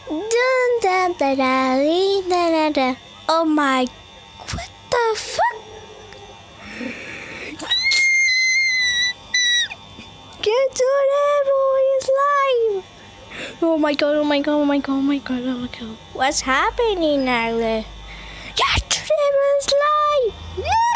Dun, da, da, da, dee, da, da, da. Oh my, what the fuck? Get adorable, he's live! Oh my god, oh my god, oh my god, oh my god, oh my god. What's happening, Nagler? Get adorable is live!